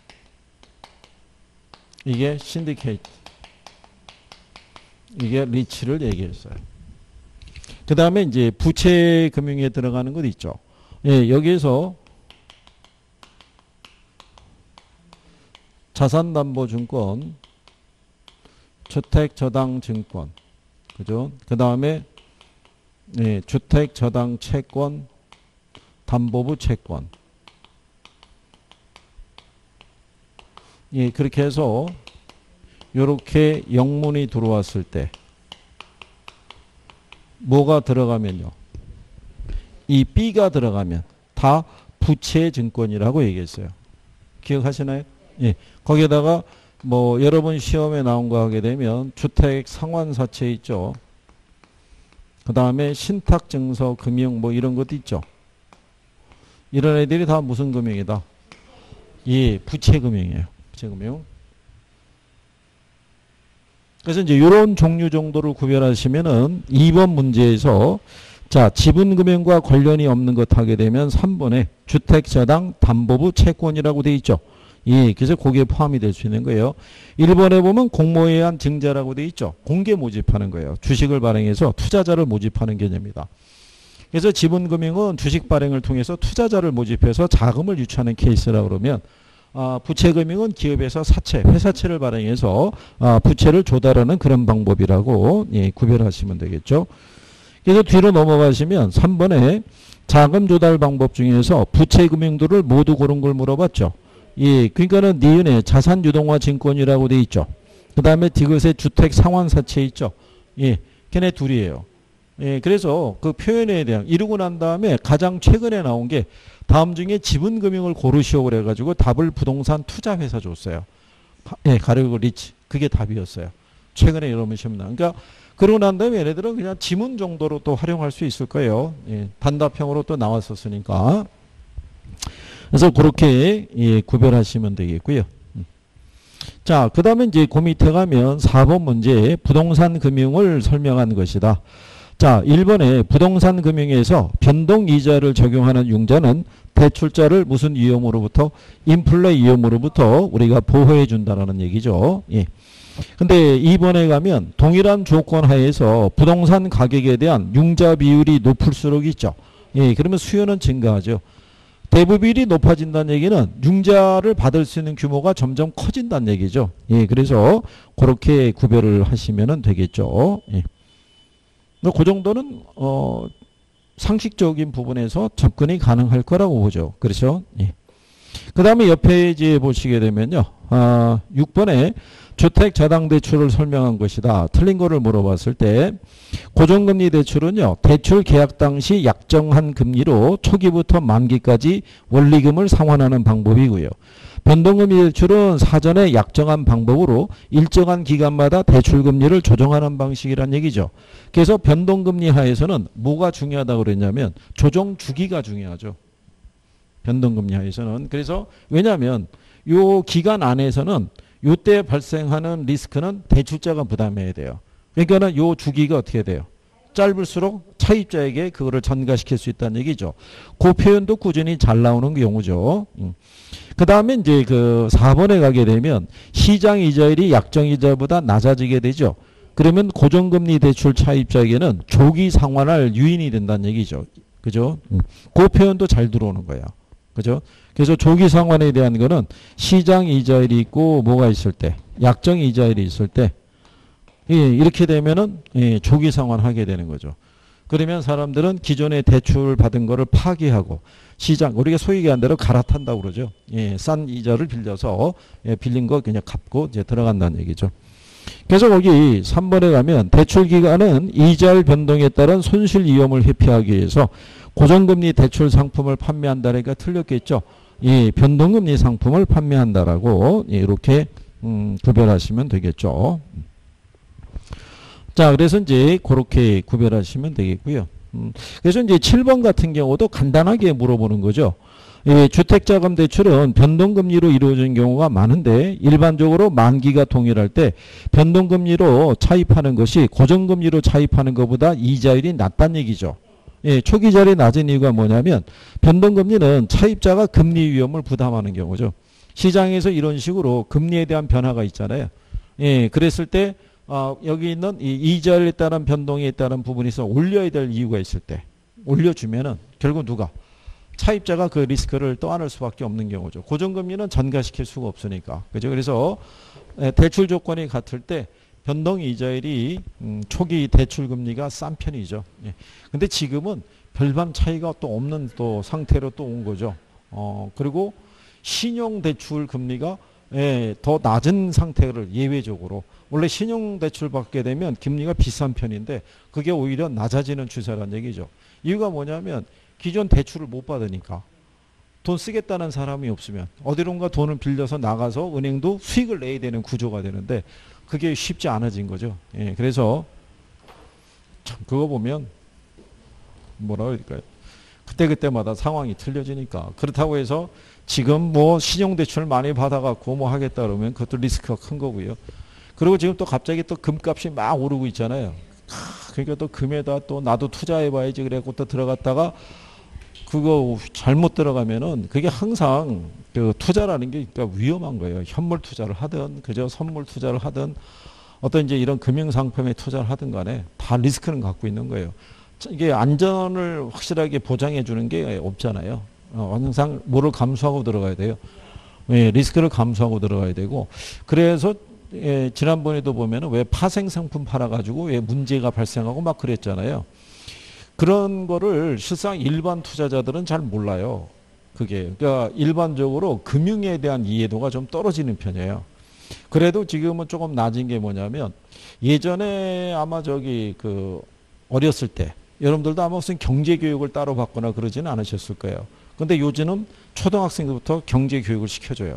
이게 신디케이트, 이게 리치를 얘기했어요. 그 다음에 이제 부채 금융에 들어가는 것 있죠. 예, 여기에서 자산담보증권, 주택저당증권, 그죠? 그 다음에 예, 주택저당채권, 담보부 채권. 예, 그렇게 해서 요렇게 영문이 들어왔을 때 뭐가 들어가면요. 이 B가 들어가면 다 부채증권이라고 얘기했어요. 기억하시나요? 예. 거기에다가 뭐 여러분 시험에 나온 거 하게 되면 주택 상환사채 있죠. 그 다음에 신탁증서 금융 뭐 이런 것도 있죠. 이런 애들이 다 무슨 금융이다? 예, 부채금융이에요. 부채금융. 그래서 이제 이런 종류 정도를 구별하시면은 2번 문제에서 자, 지분금융과 관련이 없는 것 하게 되면 3번에 주택저당 담보부 채권이라고 돼 있죠. 예, 그래서 거기에 포함이 될 수 있는 거예요. 1번에 보면 공모에 의한 증자라고 돼 있죠. 공개 모집하는 거예요. 주식을 발행해서 투자자를 모집하는 개념이다. 그래서 지분금융은 주식 발행을 통해서 투자자를 모집해서 자금을 유치하는 케이스라고 그러면 부채금융은 기업에서 사채, 회사채를 발행해서 부채를 조달하는 그런 방법이라고 예, 구별하시면 되겠죠. 그래서 뒤로 넘어가시면 3번에 자금 조달 방법 중에서 부채금융들을 모두 고른 걸 물어봤죠. 예, 그러니까는 니은에 자산유동화 증권이라고 돼 있죠. 그 다음에 디귿에 주택 상환사채 있죠. 예, 걔네 둘이에요. 예, 그래서 그 표현에 대한 이루고 난 다음에 가장 최근에 나온 게 다음 중에 지분금융을 고르시오 그래가지고 답을 부동산 투자회사 줬어요. 예, 가르고 리치. 그게 답이었어요. 최근에 여러분 시험 나. 그러니까 그러고 난 다음에 얘네들은 그냥 지문 정도로 또 활용할 수 있을 거예요. 예, 단답형으로 또 나왔었으니까. 그래서 그렇게 예, 구별하시면 되겠고요. 자, 그 다음에 이제 그 밑에 가면 4번 문제 부동산 금융을 설명한 것이다. 자, 1번에 부동산 금융에서 변동이자를 적용하는 융자는 대출자를 무슨 위험으로부터 인플레 위험으로부터 우리가 보호해 준다라는 얘기죠. 예. 근데 2번에 가면 동일한 조건 하에서 부동산 가격에 대한 융자 비율이 높을수록 있죠. 예, 그러면 수요는 증가하죠. 대부비율이 높아진다는 얘기는 융자를 받을 수 있는 규모가 점점 커진다는 얘기죠. 예, 그래서 그렇게 구별을 하시면 되겠죠. 예. 그 정도는 상식적인 부분에서 접근이 가능할 거라고 보죠. 그렇죠? 예. 그 다음에 옆에 이제 보시게 되면요. 6번에 주택저당대출을 설명한 것이다. 틀린 거를 물어봤을 때 고정금리 대출은요. 대출 계약 당시 약정한 금리로 초기부터 만기까지 원리금을 상환하는 방법이고요. 변동금리 대출은 사전에 약정한 방법으로 일정한 기간마다 대출금리를 조정하는 방식이란 얘기죠. 그래서 변동금리 하에서는 뭐가 중요하다고 그랬냐면 조정 주기가 중요하죠. 변동금리 하에서는. 그래서 왜냐하면 요 기간 안에서는 요때 발생하는 리스크는 대출자가 부담해야 돼요. 그러니까는 요 주기가 어떻게 돼요? 짧을수록 차입자에게 그거를 전가시킬 수 있다는 얘기죠. 그 표현도 꾸준히 잘 나오는 경우죠. 그 다음에 이제 그 4번에 가게 되면 시장 이자율이 약정 이자보다 낮아지게 되죠. 그러면 고정금리 대출 차입자에게는 조기 상환할 유인이 된다는 얘기죠. 그죠? 그 표현도 잘 들어오는 거예요. 그죠? 그래서 조기 상환에 대한 거는 시장 이자율이 있고 뭐가 있을 때, 약정 이자율이 있을 때, 예, 이렇게 되면은 예, 조기 상환하게 되는 거죠. 그러면 사람들은 기존에 대출 받은 거를 파기하고 시장, 우리가 소위 얘기한 대로 갈아탄다고 그러죠. 예, 싼 이자를 빌려서 예, 빌린 거 그냥 갚고 이제 들어간다는 얘기죠. 그래서 거기 3번에 가면 대출 기간은 이자율 변동에 따른 손실 위험을 회피하기 위해서 고정금리 대출 상품을 판매한다니까 틀렸겠죠. 이 변동금리 상품을 판매한다라고 이렇게 구별하시면 되겠죠. 자, 그래서 이제 그렇게 구별하시면 되겠고요. 그래서 이제 7번 같은 경우도 간단하게 물어보는 거죠. 예, 주택자금 대출은 변동금리로 이루어진 경우가 많은데 일반적으로 만기가 동일할 때 변동금리로 차입하는 것이 고정금리로 차입하는 것보다 이자율이 낮다는 얘기죠. 예, 초기자율이 낮은 이유가 뭐냐면 변동금리는 차입자가 금리 위험을 부담하는 경우죠. 시장에서 이런 식으로 금리에 대한 변화가 있잖아요. 예, 그랬을 때 여기 있는 이 이자율에 따른 변동에 따른 부분이 있어 올려야 될 이유가 있을 때 올려주면은 결국 누가? 차입자가 그 리스크를 떠안을 수밖에 없는 경우죠. 고정금리는 전가시킬 수가 없으니까. 그죠? 그래서 대출 조건이 같을 때 변동 이자율이 초기 대출 금리가 싼 편이죠. 예. 근데 지금은 별반 차이가 또 없는 또 상태로 또 온 거죠. 그리고 신용 대출 금리가 더 낮은 상태를 예외적으로 원래 신용 대출 받게 되면 금리가 비싼 편인데 그게 오히려 낮아지는 추세란 얘기죠. 이유가 뭐냐면 기존 대출을 못 받으니까 돈 쓰겠다는 사람이 없으면 어디론가 돈을 빌려서 나가서 은행도 수익을 내야 되는 구조가 되는데 그게 쉽지 않아진 거죠. 예, 그래서 참 그거 보면 뭐라 그럴까요? 그때그때마다 상황이 틀려지니까 그렇다고 해서 지금 뭐 신용대출 많이 받아갖고 뭐 하겠다 그러면 그것도 리스크가 큰 거고요. 그리고 지금 또 갑자기 또 금값이 막 오르고 있잖아요. 그러니까 또 금에다 또 나도 투자해봐야지 그래갖고 또 들어갔다가 그거 잘못 들어가면은 그게 항상 그 투자라는 게 그러니까 위험한 거예요. 현물 투자를 하든 그저 선물 투자를 하든 어떤 이제 이런 금융 상품에 투자를 하든 간에 다 리스크는 갖고 있는 거예요. 이게 안전을 확실하게 보장해 주는 게 없잖아요. 항상 뭐를 감수하고 들어가야 돼요. 예, 리스크를 감수하고 들어가야 되고 그래서 예, 지난번에도 보면은 왜 파생 상품 팔아가지고 왜 문제가 발생하고 막 그랬잖아요. 그런 거를 실상 일반 투자자들은 잘 몰라요. 그게. 그러니까 일반적으로 금융에 대한 이해도가 좀 떨어지는 편이에요. 그래도 지금은 조금 낮은 게 뭐냐면 예전에 아마 저기 그 어렸을 때 여러분들도 아마 무슨 경제 교육을 따로 받거나 그러지는 않으셨을 거예요. 근데 요즘은 초등학생부터 경제 교육을 시켜줘요.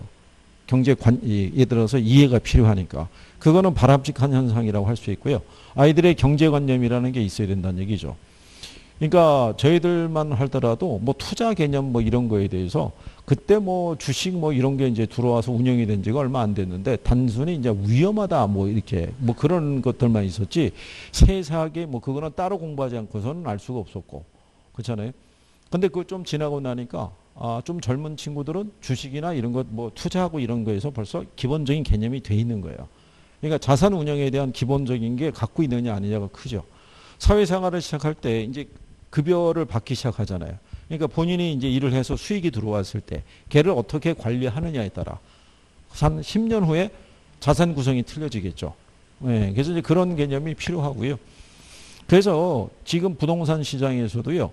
예를 들어서 이해가 필요하니까. 그거는 바람직한 현상이라고 할 수 있고요. 아이들의 경제관념이라는 게 있어야 된다는 얘기죠. 그러니까 저희들만 하더라도 뭐 투자 개념 뭐 이런 거에 대해서 그때 뭐 주식 뭐 이런 게 이제 들어와서 운영이 된 지가 얼마 안 됐는데 단순히 이제 위험하다 뭐 이렇게 뭐 그런 것들만 있었지 세세하게 뭐 그거는 따로 공부하지 않고서는 알 수가 없었고 그렇잖아요. 근데 그거 좀 지나고 나니까 좀 젊은 친구들은 주식이나 이런 것 뭐 투자하고 이런 거에서 벌써 기본적인 개념이 돼 있는 거예요. 그러니까 자산 운영에 대한 기본적인 게 갖고 있느냐 아니냐가 크죠. 사회생활을 시작할 때 이제 급여를 받기 시작하잖아요. 그러니까 본인이 이제 일을 해서 수익이 들어왔을 때 걔를 어떻게 관리하느냐에 따라 한 10년 후에 자산 구성이 틀려지겠죠. 네, 그래서 이제 그런 개념이 필요하고요. 그래서 지금 부동산 시장에서도요.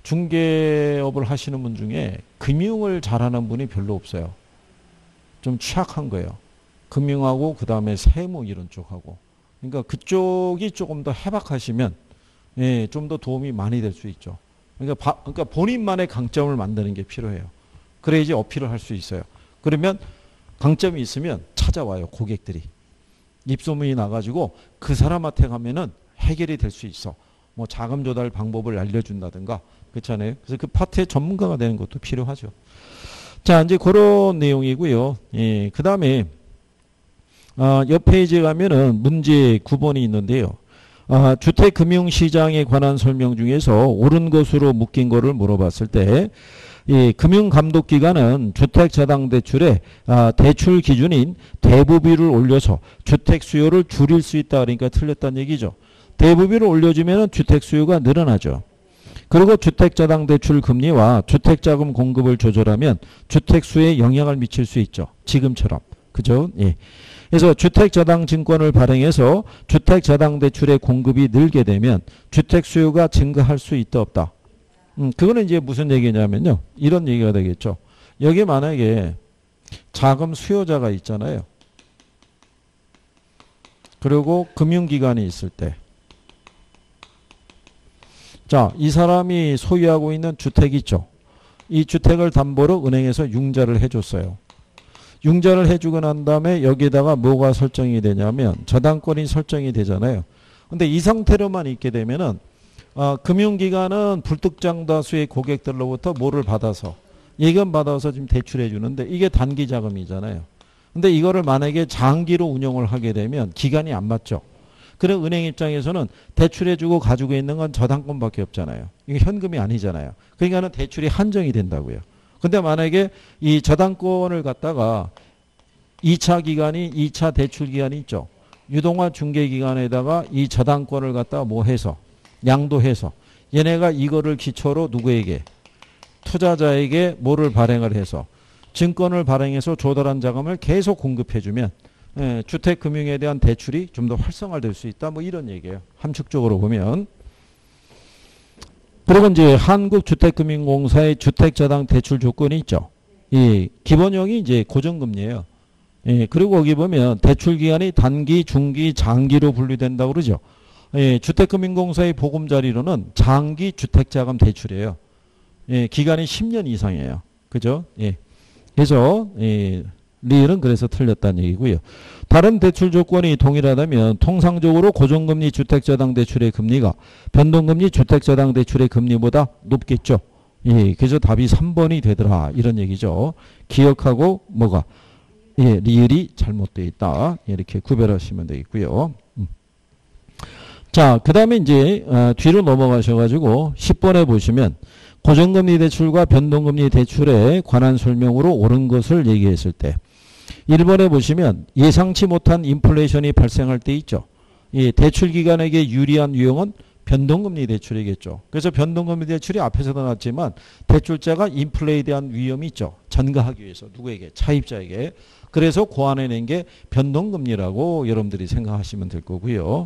중개업을 하시는 분 중에 금융을 잘하는 분이 별로 없어요. 좀 취약한 거예요. 금융하고 그 다음에 세무 이런 쪽하고. 그러니까 그쪽이 조금 더 해박하시면 예, 좀 더 도움이 많이 될 수 있죠. 그러니까 본인만의 강점을 만드는 게 필요해요. 그래야지 어필을 할 수 있어요. 그러면 강점이 있으면 찾아와요, 고객들이. 입소문이 나가지고 그 사람한테 가면은 해결이 될 수 있어. 뭐 자금 조달 방법을 알려준다든가 그렇잖아요. 그래서 그 파트의 전문가가 되는 것도 필요하죠. 자, 이제 그런 내용이고요. 예, 그 다음에 옆 페이지에 가면은 문제 9번이 있는데요. 주택금융시장에 관한 설명 중에서 옳은 것으로 묶인 거를 물어봤을 때 이 금융감독기관은 주택자당대출의 대출 기준인 대부비를 올려서 주택 수요를 줄일 수 있다. 그러니까 틀렸다는 얘기죠. 대부비를 올려주면 주택 수요가 늘어나죠. 그리고 주택자당대출 금리와 주택자금 공급을 조절하면 주택 수요에 영향을 미칠 수 있죠. 지금처럼. 그죠? 예. 그래서 주택자당증권을 발행해서 주택자당대출의 공급이 늘게 되면 주택 수요가 증가할 수 있다 없다. 그거는 이제 무슨 얘기냐면요. 이런 얘기가 되겠죠. 여기 만약에 자금 수요자가 있잖아요. 그리고 금융기관이 있을 때. 자, 이 사람이 소유하고 있는 주택이 있죠. 이 주택을 담보로 은행에서 융자를 해줬어요. 융자를 해주고 난 다음에 여기에다가 뭐가 설정이 되냐면 저당권이 설정이 되잖아요. 근데 이 상태로만 있게 되면은 금융기관은 불특정 다수의 고객들로부터 뭐를 받아서 예금 받아서 지금 대출해 주는데 이게 단기 자금이잖아요. 근데 이거를 만약에 장기로 운용을 하게 되면 기간이 안 맞죠. 그래 은행 입장에서는 대출해 주고 가지고 있는 건 저당권밖에 없잖아요. 이게 현금이 아니잖아요. 그러니까는 대출이 한정이 된다고요. 근데 만약에 이 저당권을 갖다가 2차 기간이 2차 대출 기간이 있죠. 유동화 중개 기간에다가 이 저당권을 갖다가 뭐 해서 양도해서 얘네가 이거를 기초로 누구에게 투자자에게 뭐를 발행을 해서 증권을 발행해서 조달한 자금을 계속 공급해주면 주택금융에 대한 대출이 좀 더 활성화될 수 있다. 뭐 이런 얘기예요. 함축적으로 보면. 그리고 이제 한국주택금융공사의 주택저당 대출 조건이 있죠. 이 기본형이 이제 고정금리예요. 그리고 거기 보면 대출 기간이 단기, 중기, 장기로 분류된다고 그러죠. 주택금융공사의 보금자리로는 장기 주택자금 대출이에요. 기간이 10년 이상이에요. 그죠? 그래서 리을은 그래서 틀렸다는 얘기고요. 다른 대출 조건이 동일하다면 통상적으로 고정금리 주택저당 대출의 금리가 변동금리 주택저당 대출의 금리보다 높겠죠. 그래서 답이 3번이 되더라. 이런 얘기죠. 기억하고 뭐가 리을이 잘못되어 있다. 이렇게 구별하시면 되겠고요. 자, 그 다음에 이제 뒤로 넘어가셔가지고 10번에 보시면 고정금리 대출과 변동금리 대출에 관한 설명으로 옳은 것을 얘기했을 때 1번에 보시면 예상치 못한 인플레이션이 발생할 때 있죠. 이 대출 기관에게 유리한 유형은 변동금리 대출이겠죠. 그래서 변동금리 대출이 앞에서도 나왔지만 대출자가 인플레에 대한 위험이 있죠. 전가하기 위해서 누구에게? 차입자에게. 그래서 고안해낸 게 변동금리라고 여러분들이 생각하시면 될 거고요.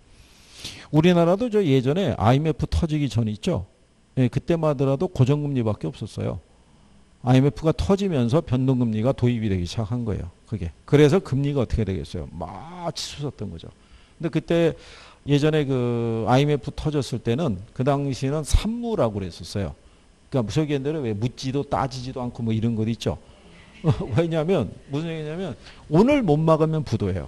우리나라도 저 예전에 IMF 터지기 전 있죠. 그때만 하더라도 고정금리밖에 없었어요. IMF가 터지면서 변동금리가 도입이 되기 시작한 거예요. 그게. 그래서 금리가 어떻게 되겠어요? 막 치솟았던 거죠. 근데 그때 예전에 그 IMF 터졌을 때는 그 당시에는 산무라고 그랬었어요. 그러니까 무속인들은 왜 묻지도 따지지도 않고 뭐 이런 것 있죠. 왜냐하면 무슨 얘기냐면 오늘 못 막으면 부도예요.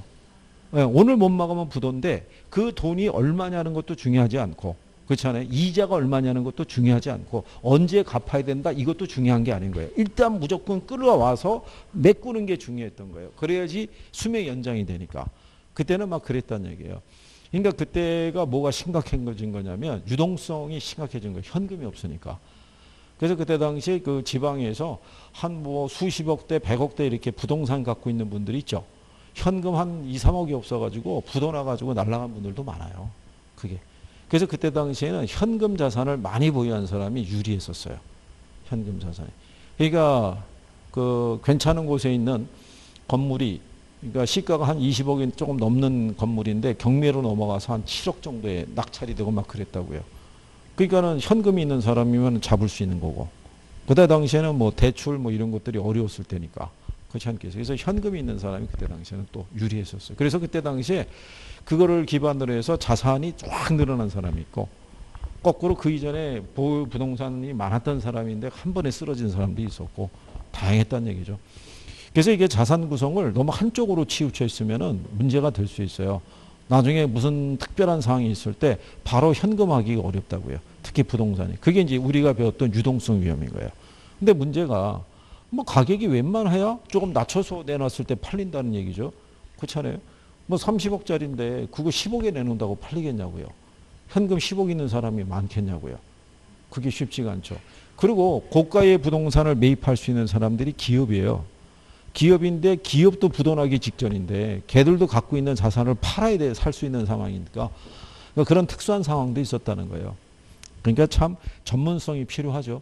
오늘 못 막으면 부도인데 그 돈이 얼마냐는 것도 중요하지 않고 그렇잖아요. 이자가 얼마냐는 것도 중요하지 않고 언제 갚아야 된다 이것도 중요한 게 아닌 거예요. 일단 무조건 끌어와서 메꾸는 게 중요했던 거예요. 그래야지 수명 연장이 되니까. 그때는 막 그랬단 얘기예요. 그러니까 그때가 뭐가 심각해진 거냐면 유동성이 심각해진 거예요. 현금이 없으니까. 그래서 그때 당시에 그 지방에서 한 뭐 수십억 대, 100억 대 이렇게 부동산 갖고 있는 분들이 있죠. 현금 한 2, 3억이 없어가지고 부도 나가지고 날아간 분들도 많아요. 그게. 그래서 그때 당시에는 현금 자산을 많이 보유한 사람이 유리했었어요. 현금 자산이. 그러니까 그 괜찮은 곳에 있는 건물이 그러니까 시가가 한 20억이 조금 넘는 건물인데 경매로 넘어가서 한 7억 정도에 낙찰이 되고 막 그랬다고요. 그러니까는 현금이 있는 사람이면 잡을 수 있는 거고. 그때 당시에는 뭐 대출 뭐 이런 것들이 어려웠을 때니까. 그렇지 않겠어요. 그래서 현금이 있는 사람이 그때 당시에는 또 유리했었어요. 그래서 그때 당시에 그거를 기반으로 해서 자산이 쫙 늘어난 사람이 있고 거꾸로 그 이전에 보유 부동산이 많았던 사람인데 한 번에 쓰러진 사람도 있었고 다양했다는 얘기죠. 그래서 이게 자산 구성을 너무 한쪽으로 치우쳐 있으면은 문제가 될 수 있어요. 나중에 무슨 특별한 상황이 있을 때 바로 현금화하기가 어렵다고요. 특히 부동산이. 그게 이제 우리가 배웠던 유동성 위험인 거예요. 근데 문제가 뭐 가격이 웬만해야 조금 낮춰서 내놨을 때 팔린다는 얘기죠. 그렇잖아요. 뭐 30억짜리인데 그거 10억에 내놓는다고 팔리겠냐고요. 현금 10억 있는 사람이 많겠냐고요. 그게 쉽지가 않죠. 그리고 고가의 부동산을 매입할 수 있는 사람들이 기업이에요. 기업인데 기업도 부도나기 직전인데 걔들도 갖고 있는 자산을 팔아야 돼 살 수 있는 상황이니까 그런 특수한 상황도 있었다는 거예요. 그러니까 참 전문성이 필요하죠.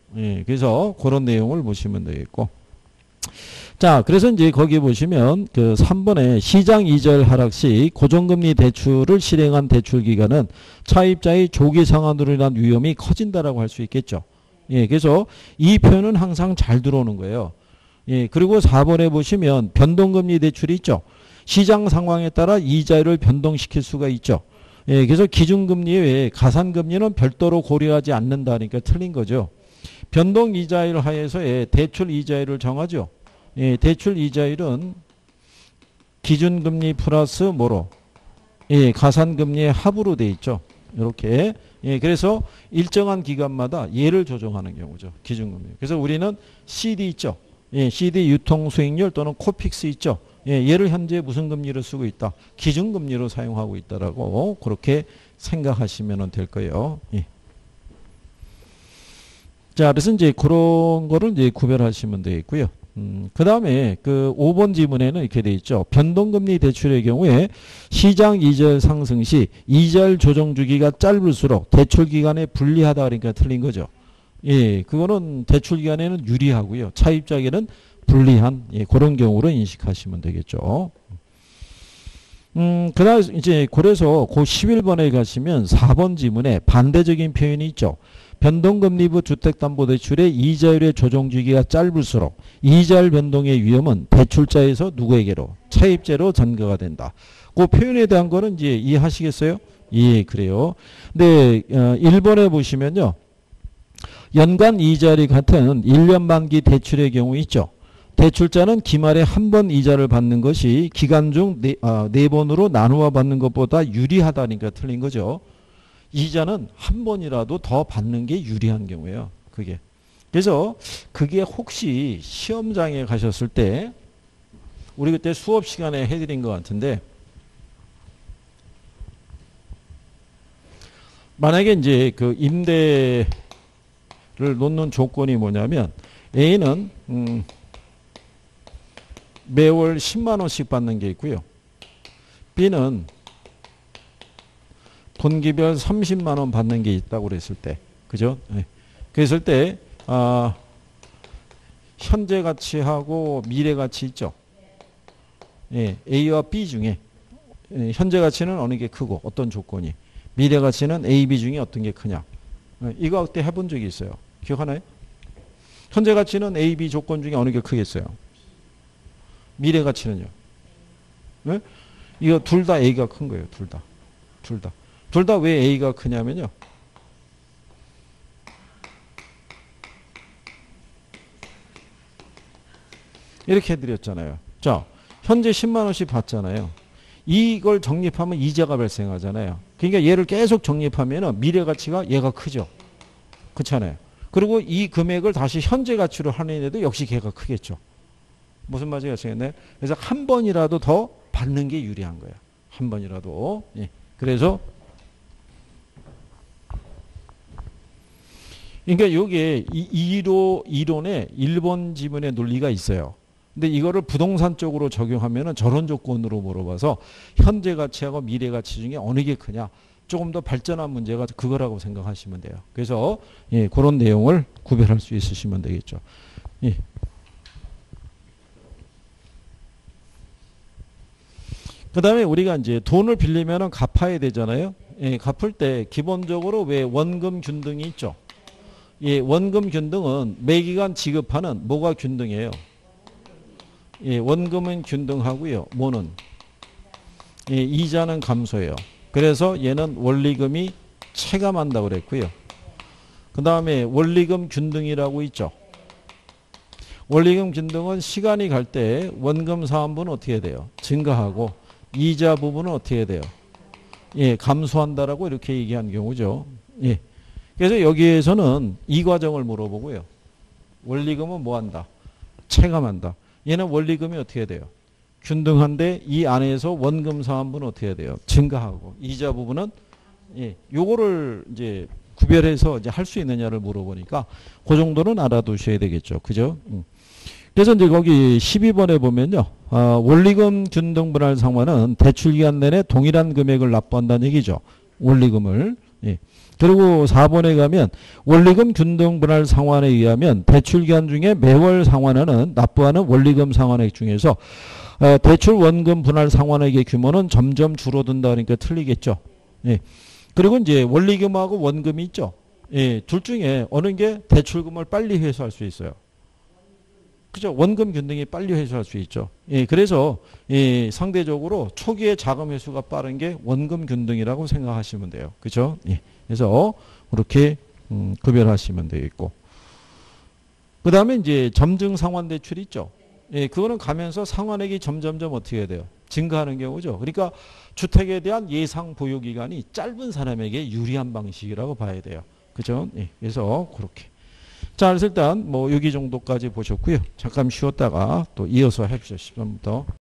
그래서 그런 내용을 보시면 되겠고. 자, 그래서 이제 거기 보시면 그 3번에 시장 이자율 하락 시 고정금리 대출을 실행한 대출 기간은 차입자의 조기 상환으로 인한 위험이 커진다라고 할 수 있겠죠. 그래서 이 표현은 항상 잘 들어오는 거예요. 그리고 4번에 보시면 변동금리 대출이 있죠. 시장 상황에 따라 이자율을 변동시킬 수가 있죠. 그래서 기준금리 외에 가산금리는 별도로 고려하지 않는다니까 틀린 거죠. 변동이자율 하에서의 대출 이자율을 정하죠. 대출 이자율은 기준금리 플러스 뭐로? 가산금리의 합으로 돼 있죠. 이렇게 예, 그래서 일정한 기간마다 얘를 조정하는 경우죠. 기준금리. 그래서 우리는 CD 있죠. 예, CD 유통수익률 또는 코픽스 있죠. 예, 얘를 현재 무슨 금리로 쓰고 있다? 기준금리로 사용하고 있다라고 그렇게 생각하시면 될 거예요. 예. 자, 그래서 이제 그런 거를 이제 구별하시면 되겠고요. 그 다음에 그 5번 지문에는 이렇게 돼 있죠. 변동금리 대출의 경우에 시장 이자율 상승 시 이자율 조정 주기가 짧을수록 대출 기간에 불리하다 그러니까 틀린 거죠. 예, 그거는 대출 기간에는 유리하고요. 차입자에게는 불리한 예, 그런 경우로 인식하시면 되겠죠. 그다음 이제 그래서 그 11번에 가시면 4번 지문에 반대적인 표현이 있죠. 변동금리부 주택담보대출의 이자율의 조정 주기가 짧을수록 이자율 변동의 위험은 대출자에서 누구에게로? 차입자로 전가가 된다. 그 표현에 대한 거는 이제 이해하시겠어요? 예, 그래요. 근데 1번에 보시면요. 연간 이자율이 같은 1년 만기 대출의 경우 있죠. 대출자는 기말에 한 번 이자를 받는 것이 기간 중 네 번으로 나누어 받는 것보다 유리하다니까 틀린 거죠. 이자는 한 번이라도 더 받는 게 유리한 경우예요. 그게. 그래서 그게 혹시 시험장에 가셨을 때 우리 그때 수업 시간에 해드린 것 같은데 만약에 이제 그 임대를 놓는 조건이 뭐냐면 A는 매월 10만 원씩 받는 게 있고요. B는 분기별 30만 원 받는 게 있다고 그랬을 때, 그죠? 네. 그랬을 때 현재 가치하고 미래 가치 있죠. 예, A와 B 중에 현재 가치는 어느 게 크고 어떤 조건이, 미래 가치는 A, B 중에 어떤 게 크냐. 이거 그때 해본 적이 있어요. 기억하나요? 현재 가치는 A, B 조건 중에 어느 게 크겠어요? 미래 가치는요? 네? 이거 둘 다 A가 큰 거예요. 둘 다. 둘 다 왜 A가 크냐면요. 이렇게 해드렸잖아요. 자, 현재 10만 원씩 받잖아요. 이걸 적립하면 이자가 발생하잖아요. 그러니까 얘를 계속 적립하면 미래 가치가 얘가 크죠. 그렇잖아요. 그리고 이 금액을 다시 현재 가치로 할인해도 역시 걔가 크겠죠. 무슨 말인지 아시겠나요? 그래서 한 번이라도 더 받는 게 유리한 거예요. 한 번이라도. 예. 그래서 그러니까 여기에 이론에 1번 지문의 논리가 있어요. 근데 이거를 부동산 쪽으로 적용하면은 저런 조건으로 물어봐서 현재 가치하고 미래 가치 중에 어느 게 크냐. 조금 더 발전한 문제가 그거라고 생각하시면 돼요. 그래서 예, 그런 내용을 구별할 수 있으시면 되겠죠. 예. 그 다음에 우리가 이제 돈을 빌리면은 갚아야 되잖아요. 예, 갚을 때 기본적으로 왜 원금 균등이 있죠. 예, 원금 균등은 매기간 지급하는 뭐가 균등이에요? 예, 원금은 균등하고요. 뭐는? 예, 이자는 감소해요. 그래서 얘는 원리금이 체감한다고 그랬고요. 그 다음에 원리금 균등이라고 있죠. 원리금 균등은 시간이 갈 때 원금 사원분은 어떻게 돼요? 증가하고 이자 부분은 어떻게 돼요? 예, 감소한다라고 이렇게 얘기한 경우죠. 예. 그래서 여기에서는 이 과정을 물어보고요. 원리금은 뭐 한다? 체감한다. 얘는 원리금이 어떻게 돼요? 균등한데 이 안에서 원금 사원분은 어떻게 돼요? 증가하고 이자 부분은 예, 요거를 이제 구별해서 이제 할 수 있느냐를 물어보니까 그 정도는 알아두셔야 되겠죠. 그죠? 그래서 이제 거기 12번에 보면요. 원리금 균등 분할 상환은 대출 기간 내내 동일한 금액을 납부한다는 얘기죠. 원리금을. 예. 그리고 4번에 가면 원리금 균등 분할 상환에 의하면 대출 기간 중에 매월 상환하는 납부하는 원리금 상환액 중에서 대출 원금 분할 상환액의 규모는 점점 줄어든다 그러니까 틀리겠죠. 예. 그리고 이제 원리금하고 원금이 있죠. 예. 둘 중에 어느 게 대출금을 빨리 회수할 수 있어요. 그죠? 원금 균등이 빨리 회수할 수 있죠. 예. 그래서 예. 상대적으로 초기에 자금 회수가 빠른 게 원금 균등이라고 생각하시면 돼요. 그죠? 예. 그래서 그렇게 구별하시면 되겠고. 그 다음에 이제 점증 상환 대출 있죠. 예, 그거는 가면서 상환액이 점점점 어떻게 돼요? 증가하는 경우죠. 그러니까 주택에 대한 예상 보유 기간이 짧은 사람에게 유리한 방식이라고 봐야 돼요. 그죠? 예, 그래서 그렇게. 자, 그래서 일단 뭐 여기 정도까지 보셨고요. 잠깐 쉬었다가 또 이어서 해보죠. 10번부터.